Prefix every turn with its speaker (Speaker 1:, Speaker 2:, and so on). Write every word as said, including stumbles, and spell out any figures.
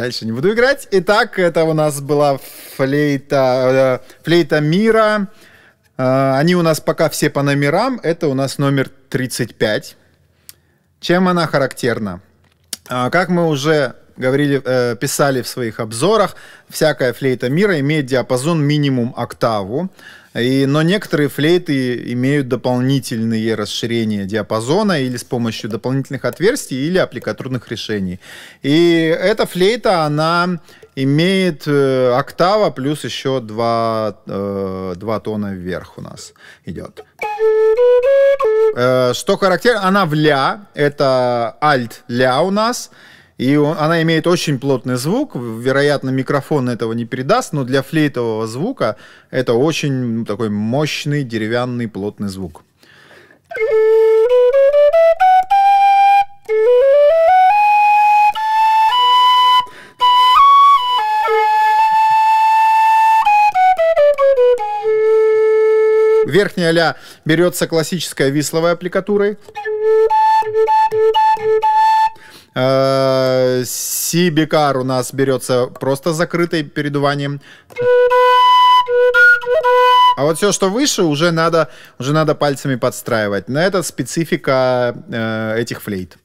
Speaker 1: Дальше не буду играть. Итак, это у нас была флейта, э, флейта мира. Э, они у нас пока все по номерам. Это у нас номер тридцать пять. Чем она характерна? Э, как мы уже говорили, э, писали в своих обзорах, всякая флейта мира имеет диапазон минимум октаву. И, но некоторые флейты имеют дополнительные расширения диапазона или с помощью дополнительных отверстий или аппликатурных решений. И эта флейта, она имеет э, октава плюс еще два, э, два тона вверх у нас идет. Э, что характерно, она в ля, это альт-ля у нас. И он, она имеет очень плотный звук. Вероятно, микрофон этого не передаст, но для флейтового звука это очень ну, такой мощный деревянный плотный звук. Верхняя ля берется классической висловой аппликатурой. Си-бикар у нас берется просто закрытой передуванием. А вот все, что выше, уже надо, уже надо пальцами подстраивать. Но это специфика э, этих флейт.